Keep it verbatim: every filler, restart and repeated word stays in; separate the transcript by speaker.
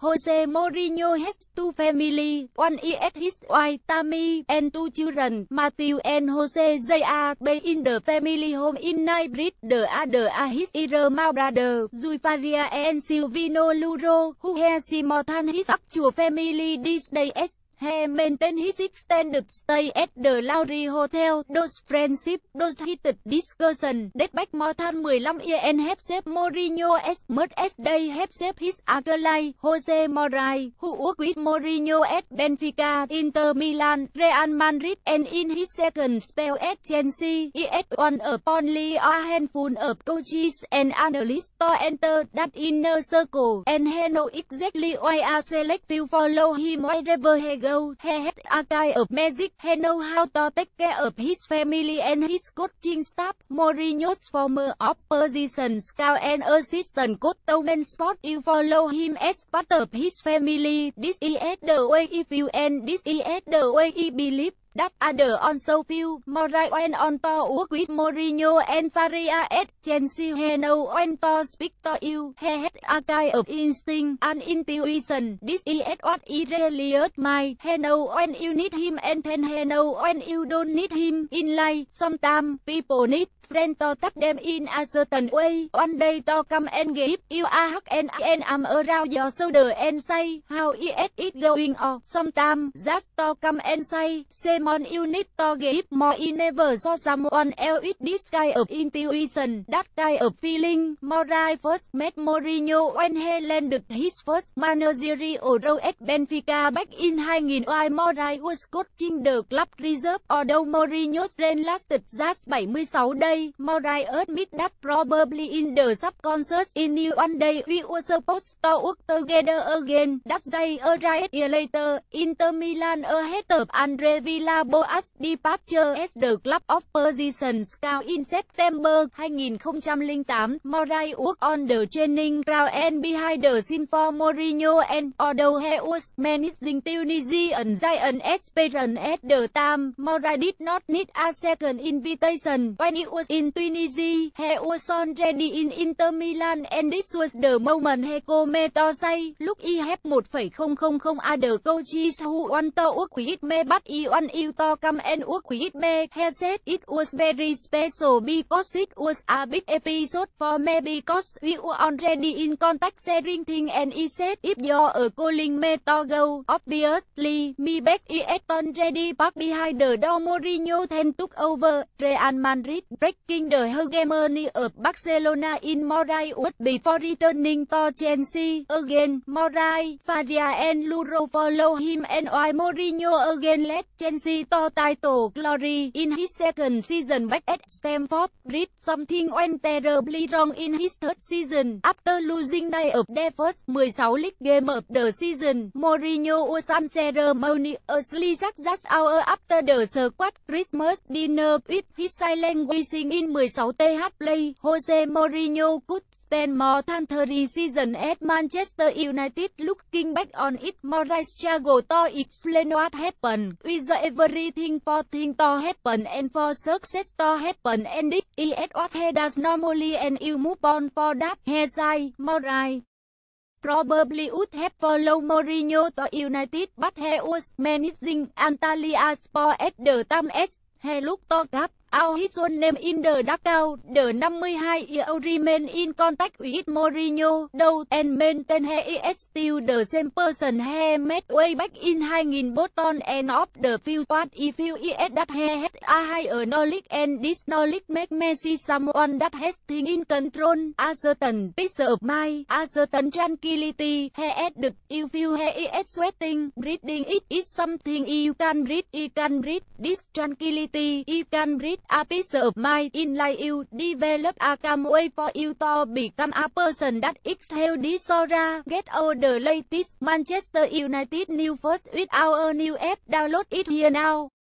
Speaker 1: Jose Mourinho has two family, one is his wife Tammy, and two children, Matthew and Jose. They are based in the family home in Nybridge. The other are his elder brother, Rui Faria and Silvino Luro, who has more than his actual family these days. He maintained his extended stay at the Lowry Hotel. Those friendships, those heated discussions, date back more than fifteen years and have shaped Mourinho as much as they have shaped his acolyte, Jose Mourinho, who worked with Mourinho at Benfica, Inter Milan, Real Madrid, and in his second spell at Chelsea. He had one of only a handful of coaches and analysts to enter that inner circle, and he knows exactly why a select few follow him wherever he goes. He had a kind of magic. He knows how to take care of his family and his coaching staff. Mourinho's former opposition scout and assistant coach Tony Sport, you follow him as part of his family. This is the way he feel and this is the way he believe. That other also feel. Mourinho went on to work with Mourinho and Faria at Chelsea. He know when to speak to you. He had a kind of instinct and intuition. This is what he really admires. He know when you need him and then he know when you don't need him. In life, sometimes people need friends to tap them in a certain way. One day to come and give you a hug and an arm around your shoulder and say, how is it going on? Sometimes just to come and say, same on you need to give more. You never saw someone else with this kind of intuition, that kind of feeling. Mourinho first met Mourinho when he landed his first managerial role at Benfica back in two thousand, while Mourinho was coaching the club reserve. Although Mourinho's reign lasted just seventy-six days, Mourinho admit that probably in the subconscious he knew one day we were supposed to work together again. That day arrived year later. Inter Milan ahead of Andre Villas-Boas' departure as the club opposition scout in September two thousand eight. Mourinho worked on the training ground and behind the scenes for Mourinho, and although he was managing Tunisian giant Esperance at the time, Mourinho did not need a second invitation. When it was in Tunisia, he was already in Inter Milan, and this was the moment he commented to say, look, I have one thousand other coaches who want to work with me, but I want you to come and work with me. He said it was very special because it was a big episode for me because we were already in contact sharing things, and he said, if you're calling me to go, obviously, me back is already back behind the door. Mourinho then took over Real Madrid, breaking the hegemony of Barcelona in Mourinho before returning to Chelsea again. Mourinho, Faria and Luro follow him, and while Mourinho again led Chelsea to title glory in his second season back at Stamford Bridge. Something went terribly wrong in his third season. After losing nine of their first sixteen league games of the season, Mourinho was unceremoniously sacked just hours after the squad Christmas dinner with his silent wishing in sixteen th play. Jose Mourinho could spend more than thirty seasons at Manchester United. Looking back on it, Mourinho struggled to explain what happened. With everything for things to happen and for success to happen, and this is what he does normally, and you move on for that. He said, Mourinho probably would have followed Mourinho to United, but he was managing Antalya Sport at the time as he looked to cap out his own name in the dugout. The fifty-two-year-old remained in contact with Mourinho, though, and maintained he is still the same person he met way back in two thousand. Both on and off the field, what if you is that he had a higher knowledge, and this knowledge make me see someone that has things in control, a certain peace of mind, a certain tranquility. He added, you feel he is sweating, breathing, it is something you can breathe, you can breathe, this tranquility, you can breathe. A peace of mind in life, you develop a calm way for you to become a person that exhale this aura. Get all the latest Manchester United news first with our new app. Download it here now.